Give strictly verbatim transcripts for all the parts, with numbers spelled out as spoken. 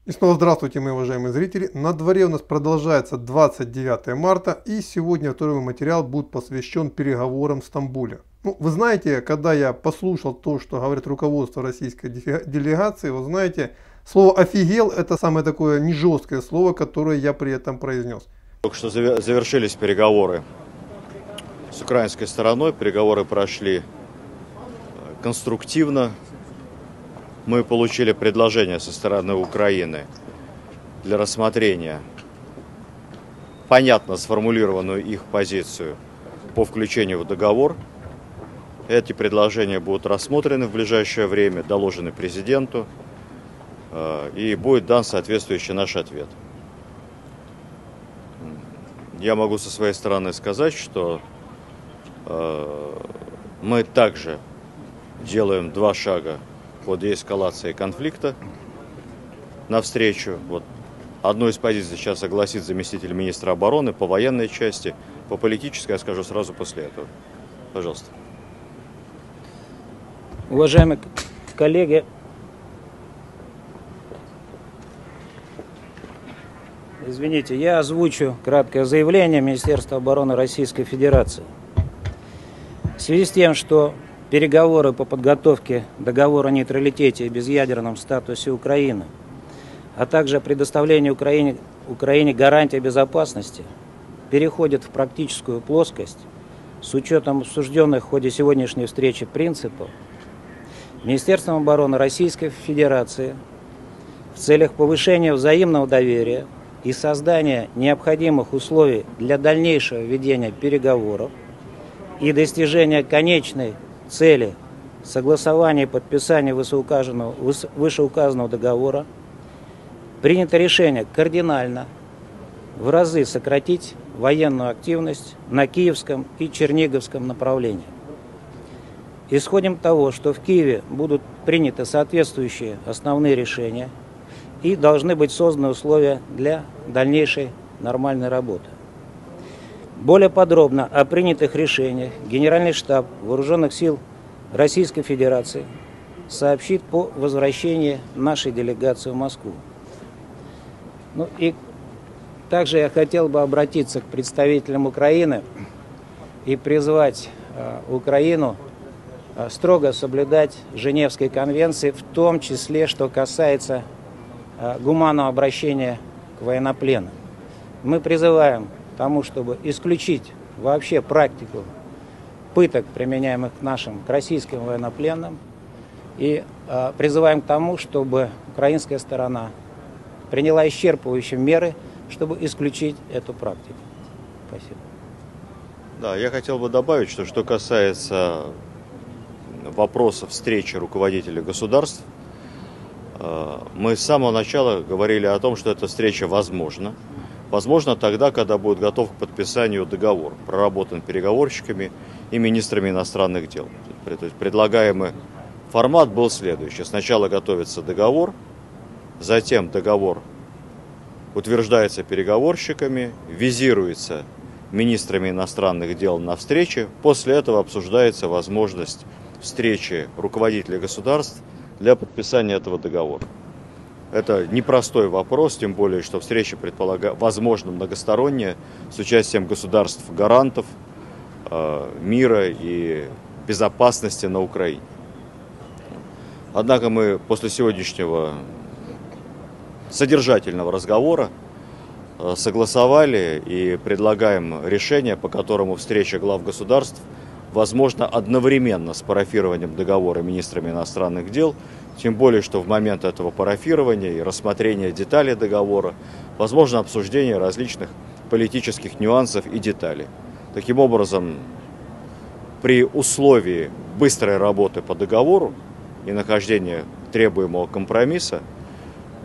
И снова здравствуйте, мои уважаемые зрители. На дворе у нас продолжается двадцать девятое марта, и сегодня второй материал будет посвящен переговорам в Стамбуле. Ну, вы знаете, когда я послушал то, что говорит руководство российской делегации, вы знаете, слово «офигел» — это самое такое нежесткое слово, которое я при этом произнес. Только что завершились переговоры с украинской стороной, переговоры прошли конструктивно. Мы получили предложение со стороны Украины для рассмотрения, понятно сформулированную их позицию по включению в договор. Эти предложения будут рассмотрены в ближайшее время, доложены президенту, и будет дан соответствующий наш ответ. Я могу со своей стороны сказать, что мы также делаем два шага по деэскалации конфликта навстречу. Вот одну из позиций сейчас согласит заместитель министра обороны по военной части, по политической я скажу сразу после этого. Пожалуйста. Уважаемые коллеги, извините, я озвучу краткое заявление Министерства обороны Российской Федерации. В связи с тем, что переговоры по подготовке договора о нейтралитете и безъядерном статусе Украины, а также о предоставлении Украине, Украине гарантий безопасности переходят в практическую плоскость с учетом обсужденных в ходе сегодняшней встречи принципов, Министерством обороны Российской Федерации в целях повышения взаимного доверия и создания необходимых условий для дальнейшего ведения переговоров и достижения конечной цели согласования и подписания вышеуказанного, вышеуказанного договора принято решение кардинально в разы сократить военную активность на Киевском и Черниговском направлении. Исходим от того, что в Киеве будут приняты соответствующие основные решения и должны быть созданы условия для дальнейшей нормальной работы. Более подробно о принятых решениях Генеральный штаб Вооруженных сил Российской Федерации сообщит по возвращении нашей делегации в Москву. Ну и также я хотел бы обратиться к представителям Украины и призвать э, Украину э, строго соблюдать Женевской конвенции, в том числе, что касается э, гуманного обращения к военнопленным. Мы призываем к тому, чтобы исключить вообще практику пыток, применяемых к нашим, к российским военнопленным, и э, призываем к тому, чтобы украинская сторона приняла исчерпывающие меры, чтобы исключить эту практику. Спасибо. Да, я хотел бы добавить, что что касается вопроса встречи руководителей государств, э, мы с самого начала говорили о том, что эта встреча возможна. Возможно тогда, когда будет готов к подписанию договор, проработан переговорщиками и министрами иностранных дел. То есть предлагаемый формат был следующий. Сначала готовится договор, затем договор утверждается переговорщиками, визируется министрами иностранных дел на встрече. После этого обсуждается возможность встречи руководителей государств для подписания этого договора. Это непростой вопрос, тем более, что встреча предполагает, возможно, многосторонняя, с участием государств-гарантов э, мира и безопасности на Украине. Однако мы после сегодняшнего содержательного разговора э, согласовали и предлагаем решение, по которому встреча глав государств возможно одновременно с парафированием договора министрами иностранных дел, тем более, что в момент этого парафирования и рассмотрения деталей договора возможно обсуждение различных политических нюансов и деталей. Таким образом, при условии быстрой работы по договору и нахождения требуемого компромисса,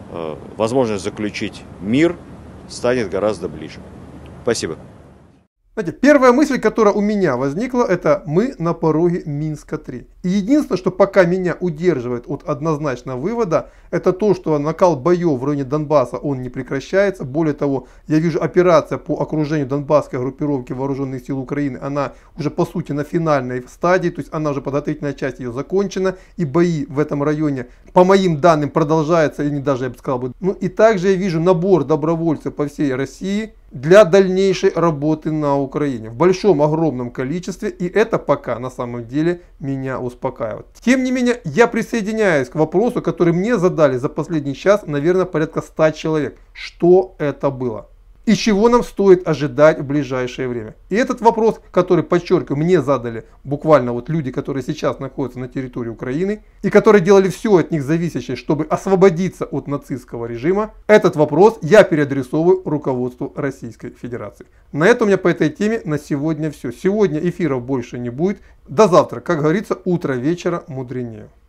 возможность заключить мир станет гораздо ближе. Спасибо. Знаете, первая мысль, которая у меня возникла, это мы на пороге Минска три. И единственное, что пока меня удерживает от однозначного вывода, это то, что накал боев в районе Донбасса, он не прекращается. Более того, я вижу, операция по окружению донбасской группировки вооруженных сил Украины, она уже по сути на финальной стадии, то есть она уже подготовительная часть ее закончена. И бои в этом районе, по моим данным, продолжаются, или даже, я бы сказал, ну и также я вижу набор добровольцев по всей России для дальнейшей работы на Украине в большом, огромном количестве, и это пока на самом деле меня успокаивает. Тем не менее, я присоединяюсь к вопросу, который мне задали за последний час, наверное, порядка ста человек. Что это было? И чего нам стоит ожидать в ближайшее время? И этот вопрос, который, подчеркиваю, мне задали буквально вот люди, которые сейчас находятся на территории Украины, и которые делали все от них зависящее, чтобы освободиться от нацистского режима, этот вопрос я переадресовываю руководству Российской Федерации. На этом у меня по этой теме на сегодня все. Сегодня эфиров больше не будет. До завтра, как говорится, утро вечера мудренее.